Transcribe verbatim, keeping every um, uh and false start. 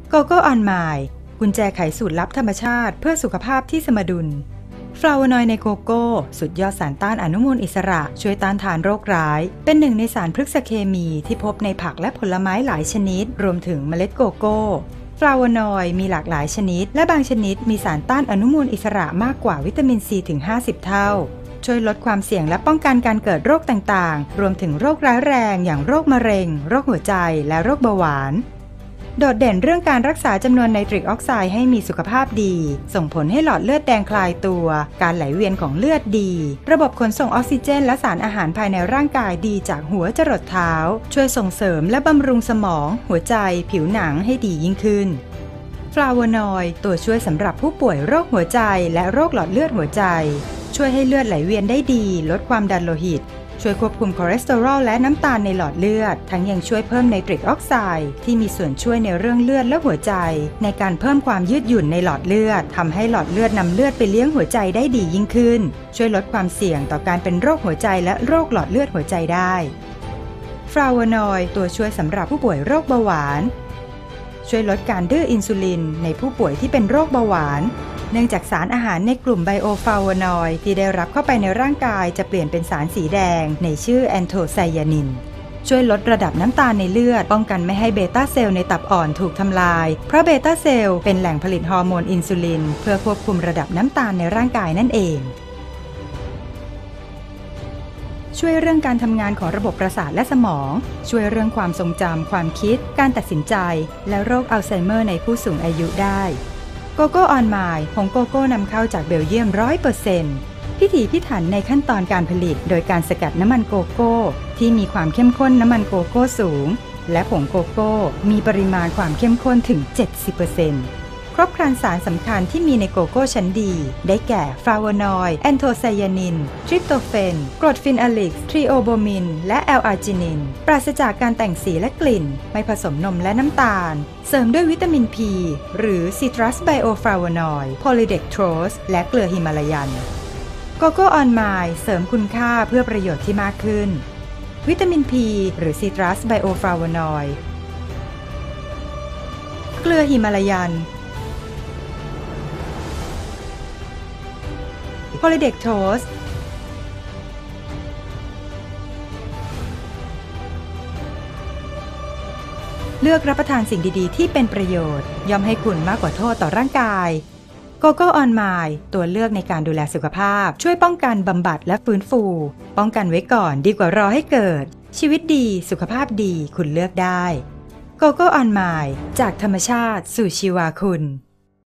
โกโก้ออนไมล์กุญแจไขสูตรลับธรรมชาติเพื่อสุขภาพที่สมดุลฟลาโวนอยด์ในโกโก้สุดยอดสารต้านอนุมูลอิสระช่วยต้านทานโรคร้ายเป็นหนึ่งในสารพฤกษเคมีที่พบในผักและผลไม้หลายชนิดรวมถึงเมล็ดโกโก้ฟลาโวนอยด์มีหลากหลายชนิดและบางชนิดมีสารต้านอนุมูลอิสระมากกว่าวิตามินซีถึงห้าสิบเท่าช่วยลดความเสี่ยงและป้องกันการเกิดโรคต่างๆรวมถึงโรคร้ายแรงอย่างโรคมะเร็งโรคหัวใจและโรคเบาหวานโดดเด่นเรื่องการรักษาจำนวนไนตริกออกไซด์ให้มีสุขภาพดีส่งผลให้หลอดเลือดแดงคลายตัวการไหลเวียนของเลือดดีระบบขนส่งออกซิเจนและสารอาหารภายในร่างกายดีจากหัวจรดเท้าช่วยส่งเสริมและบำรุงสมองหัวใจผิวหนังให้ดียิ่งขึ้นฟลาโวนอยด์ตัวช่วยสำหรับผู้ป่วยโรคหัวใจและโรคหลอดเลือดหัวใจช่วยให้เลือดไหลเวียนได้ดีลดความดันโลหิตช่วยควบคุมคอเลสเตอรอลและน้ำตาลในหลอดเลือดทั้งยังช่วยเพิ่มไนตริกออกไซด์ที่มีส่วนช่วยในเรื่องเลือดและหัวใจในการเพิ่มความยืดหยุ่นในหลอดเลือดทำให้หลอดเลือดนำเลือดไปเลี้ยงหัวใจได้ดียิ่งขึ้นช่วยลดความเสี่ยงต่อการเป็นโรคหัวใจและโรคหลอดเลือดหัวใจได้ฟลาโวนอยด์ตัวช่วยสำหรับผู้ป่วยโรคเบาหวานช่วยลดการดื้ออินซูลินในผู้ป่วยที่เป็นโรคเบาหวานเนื่องจากสารอาหารในกลุ่มไบโอฟลาโวนอยด์ที่ได้รับเข้าไปในร่างกายจะเปลี่ยนเป็นสารสีแดงในชื่อแอนโทไซยานินช่วยลดระดับน้ำตาลในเลือดป้องกันไม่ให้เบต้าเซลล์ในตับอ่อนถูกทำลายเพราะเบต้าเซลล์เป็นแหล่งผลิตฮอร์โมนอินซูลินเพื่อควบคุมระดับน้ำตาลในร่างกายนั่นเองช่วยเรื่องการทำงานของระบบประสาทและสมองช่วยเรื่องความทรงจำความคิดการตัดสินใจและโรคอัลไซเมอร์ในผู้สูงอายุได้โกโก้ออนไมล์ผงโกโก้นำเข้าจากเบลเยียม ร้อยเปอร์เซ็นต์ พิถีพิถันในขั้นตอนการผลิตโดยการสกัดน้ำมันโกโก้ที่มีความเข้มข้นน้ำมันโกโก้สูงและผงโกโก้มีปริมาณความเข้มข้นถึง เจ็ดสิบเปอร์เซ็นต์ครบครันสารสำคัญที่มีในโกโก้ชั้นดีได้แก่ฟลาโวนอยด์แอนโทไซยานินทริปโตเฟนกรดฟินอลิกทริโอโบมินและแอลอาร์จินินปราศจากการแต่งสีและกลิ่นไม่ผสมนมและน้ำตาลเสริมด้วยวิตามิน P หรือซิตรัสไบโอฟลาโวนอยด์โพลีเด็กโทรสและเกลือฮิมาลายันโกโก้ออนไมล์เสริมคุณค่าเพื่อประโยชน์ที่มากขึ้นวิตามิน P หรือซิตรัสไบโอฟลาโวนอยด์เกลือฮิมาลายันโพลีเด็กโทสเลือกรับประทานสิ่งดีๆที่เป็นประโยชน์ย่อมให้คุณมากกว่าโทษต่อร่างกายโกโก้ออนไมล์ตัวเลือกในการดูแลสุขภาพช่วยป้องกันบำบัดและฟื้นฟูป้องกันไว้ก่อนดีกว่ารอให้เกิดชีวิตดีสุขภาพดีคุณเลือกได้โกโก้ออนไมล์จากธรรมชาติสู่ชีวาคุณ